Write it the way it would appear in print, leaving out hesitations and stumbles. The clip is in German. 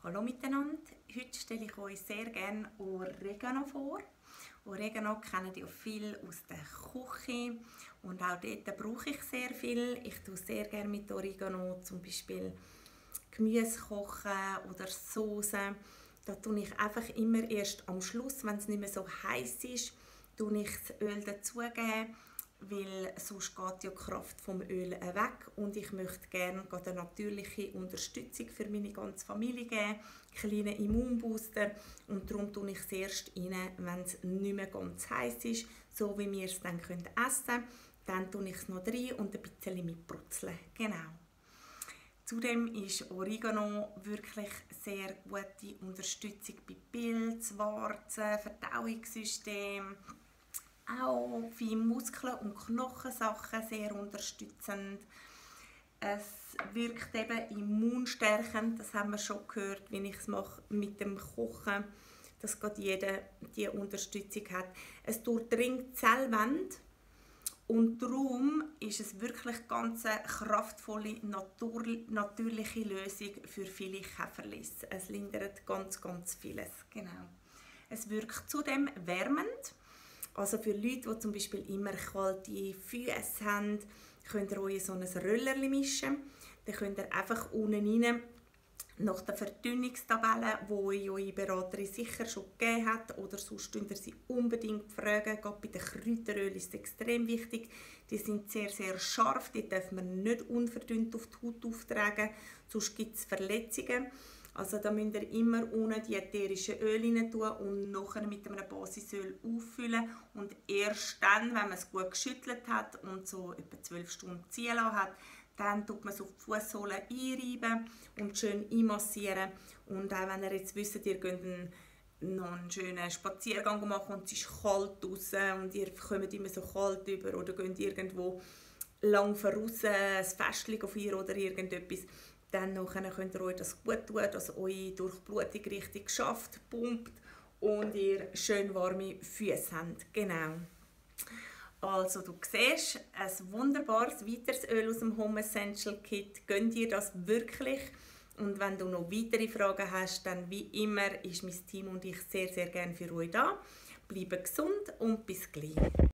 Hallo miteinander, heute stelle ich euch sehr gerne Oregano vor. Oregano kennen ihr viel aus der Küche und auch dort brauche ich sehr viel. Ich tue sehr gerne mit Oregano zum Beispiel Gemüse kochen oder Soßen. Da tue ich einfach immer erst am Schluss, wenn es nicht mehr so heiß ist, tue ich das Öl dazugeben, weil sonst geht ja die Kraft vom Öl weg und ich möchte gerne eine natürliche Unterstützung für meine ganze Familie geben, einen kleinen Immunbooster, und darum tue ich es erst rein, wenn es nicht mehr ganz heiß ist, so wie wir es dann essen können. Dann tue ich es noch rein und ein bisschen mitbrutzeln. Genau. Zudem ist Oregano wirklich sehr gute Unterstützung bei Pilz, Warzen, Verdauungssystem, auch für Muskeln und Knochensachen sehr unterstützend. Es wirkt eben immunstärkend, das haben wir schon gehört, wenn ich es mache mit dem Kochen, dass gerade jeder diese Unterstützung hat. Es durchdringt die Zellwände und darum ist es wirklich ganz eine kraftvolle, natürliche Lösung für viele Käferlis. Es lindert ganz vieles. Genau. Es wirkt zudem wärmend. Also für Leute, die zum Beispiel immer kalte Füße haben, könnt ihr euch so ein Röllerchen mischen. Dann könnt ihr einfach unten rein nach der Verdünnungstabelle, die euch eure Beraterin sicher schon gegeben hat, oder sonst könnt ihr sie unbedingt fragen. Gerade bei den Kräuterölen ist es extrem wichtig. Die sind sehr scharf, die darf man nicht unverdünnt auf die Haut auftragen, sonst gibt es Verletzungen. Also da müsst ihr immer unten die ätherischen Öle rein tun und nachher mit einem Basisöl auffüllen. Und erst dann, wenn man es gut geschüttelt hat und so etwa 12 Stunden ziehen lassen hat, dann tut man es auf die Fußsohle einreiben und schön einmassieren. Und auch wenn ihr jetzt wisst, ihr könnt noch einen schönen Spaziergang machen und es ist kalt draussen und ihr kommt immer so kalt über oder geht irgendwo lang voraus, ein Festchen feiern oder irgendetwas, dann könnt ihr euch das gut tun, dass eure Durchblutung richtig schafft, pumpt und ihr schön warme Füße habt. Genau. Also du siehst, ein wunderbares weiteres Öl aus dem Home Essential Kit. Gönnt ihr das wirklich? Und wenn du noch weitere Fragen hast, dann wie immer ist mein Team und ich sehr gerne für euch da. Bleibt gesund und bis gleich.